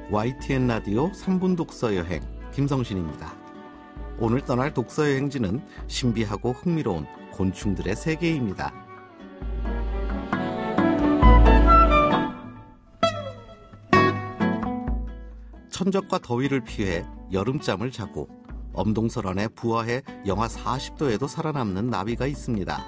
YTN 라디오 3분 독서 여행 김성신입니다. 오늘 떠날 독서 여행지는 신비하고 흥미로운 곤충들의 세계입니다. 천적과 더위를 피해 여름잠을 자고 엄동설안에 부화해 영하 40도에도 살아남는 나비가 있습니다.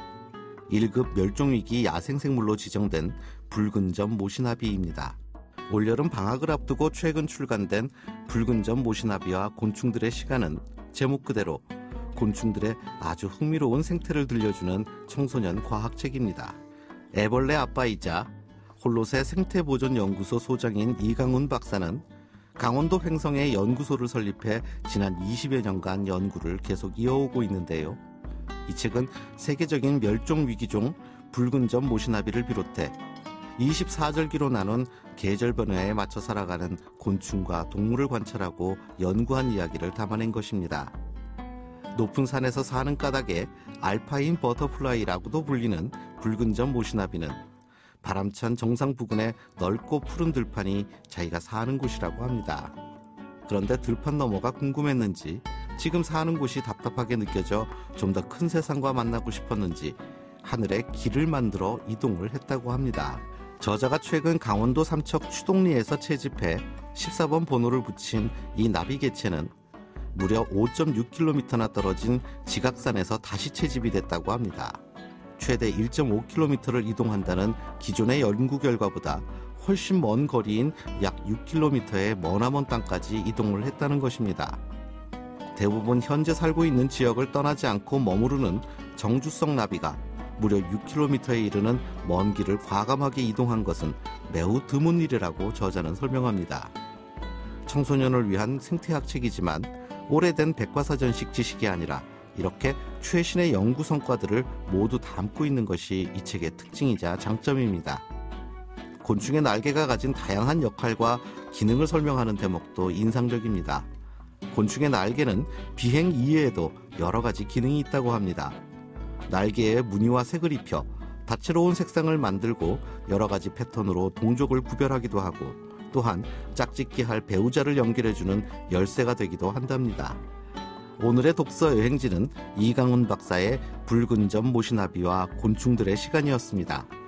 1급 멸종위기 야생생물로 지정된 붉은점 모시나비입니다. 올여름 방학을 앞두고 최근 출간된 붉은점 모시나비와 곤충들의 시간은 제목 그대로 곤충들의 아주 흥미로운 생태를 들려주는 청소년 과학책입니다. 애벌레 아빠이자 홀로새 생태보존연구소 소장인 이강훈 박사는 강원도 횡성에 연구소를 설립해 지난 20여 년간 연구를 계속 이어오고 있는데요. 이 책은 세계적인 멸종위기종 붉은점 모시나비를 비롯해 24절기로 나눈 계절 변화에 맞춰 살아가는 곤충과 동물을 관찰하고 연구한 이야기를 담아낸 것입니다. 높은 산에서 사는 까닭에 알파인 버터플라이라고도 불리는 붉은점 모시나비는 바람찬 정상 부근의 넓고 푸른 들판이 자기가 사는 곳이라고 합니다. 그런데 들판 너머가 궁금했는지 지금 사는 곳이 답답하게 느껴져 좀 더 큰 세상과 만나고 싶었는지 하늘에 길을 만들어 이동을 했다고 합니다. 저자가 최근 강원도 삼척 추동리에서 채집해 14번 번호를 붙인 이 나비 개체는 무려 5.6km나 떨어진 지각산에서 다시 채집이 됐다고 합니다. 최대 1.5km를 이동한다는 기존의 연구 결과보다 훨씬 먼 거리인 약 6km의 머나먼 땅까지 이동을 했다는 것입니다. 대부분 현재 살고 있는 지역을 떠나지 않고 머무르는 정주성 나비가 무려 6km에 이르는 먼 길을 과감하게 이동한 것은 매우 드문 일이라고 저자는 설명합니다. 청소년을 위한 생태학 책이지만 오래된 백과사전식 지식이 아니라 이렇게 최신의 연구 성과들을 모두 담고 있는 것이 이 책의 특징이자 장점입니다. 곤충의 날개가 가진 다양한 역할과 기능을 설명하는 대목도 인상적입니다. 곤충의 날개는 비행 이외에도 여러 가지 기능이 있다고 합니다. 날개에 무늬와 색을 입혀 다채로운 색상을 만들고 여러 가지 패턴으로 동족을 구별하기도 하고 또한 짝짓기할 배우자를 연결해주는 열쇠가 되기도 한답니다. 오늘의 독서 여행지는 이강훈 박사의 붉은점 모시나비와 곤충들의 시간이었습니다.